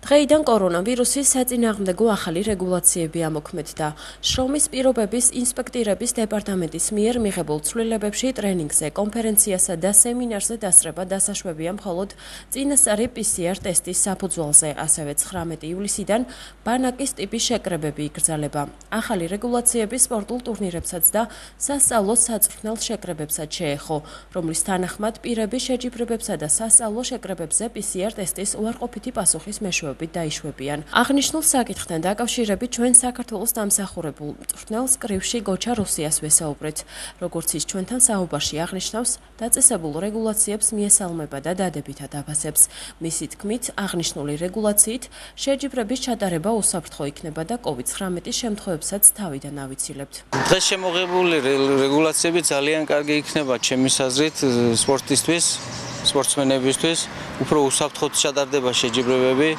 დღეიდან კორონავირუსის საწინააღმდეგო ახალი რეგულაციები ამოქმედდა. შრომის პირობების ინსპექტირების დეპარტამენტის მიერ მიღებულ ცვლილებებში ტრენინგზე, კონფერენციასა და სემინარზე დასწრება დასაშვებია მხოლოდ წინასწარი PCR ტესტის საფუძველზე, ასევე 19 ივლისიდან ბანაკის ტიპის შეკრებები იგრძელება. ახალი რეგულაციები სპორტულ ტურნირებსაც და სასწავლო საწვრთნელ შეკრებებსაც შეეხო, რომლის თანახმად პირების შეჯიბრებებსა და სასწავლო შეკრებებზე PCR ტესტის უარყოფითი პასუხის მეშვეობით დაიშვებიან. აღნიშნულ საკითხთან დაკავშირებით ჩვენ საქართველოს დამსახურებულ მწვრთნელს კრივში გოჩა რუსიას ვესაუბრეთ. როგორც ის ჩვენთან საუბარში აღნიშნავს, დაწესებულ რეგულაციებს მიესალმება და დადებითად აფასებს. მისი თქმით, აღნიშნული რეგულაციით შეჯიბრების ჩატარება უსაფრთხო იქნება და კოვიდ-19-ის შემთხვევებსაც თავიდან ავიცილებთ. დღეს შემოღებული რეგულაციები ძალიან კარგი იქნება ჩემის აზრით სპორტისტვის, სპორტსმენებისთვის, უფრო უსაფრთხოდ ჩატარდება შეჯიბრებები.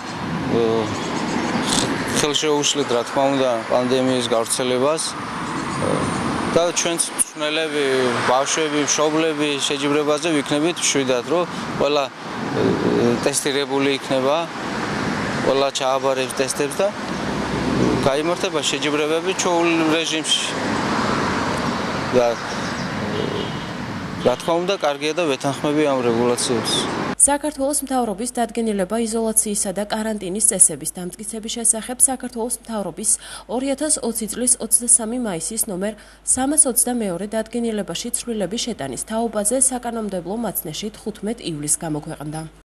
ხელშეუშლით, რა თქმა უნდა, პანდემიის გავრცელებას და ჩვენც მწვრთნელები, ბავშვები, მშობლები შეჯიბრებაზე ვიქნებით მშვიდად, რომ ყველა ტესტირებული იქნება, ყველა ჩააბარებს ტესტებს და გაიმართება შეჯიბრებები ჩვეულ რეჟიმში. და რა თქმა უნდა, კარგია და ვეთანხმები ამ რეგულაციებს. საქართველოს მთავრობის დადგენილება იზოლაციისა და კარანტინის წესების დამტკიცების შესახებ საქართველოს მთავრობის 2020 წლის 23 მაისის ნომერ 322 დადგენილებაში ცვლილების შეტანის თაობაზე საკანონმდებლო მაცნეში 15 ივლისს გამოქვეყნდა.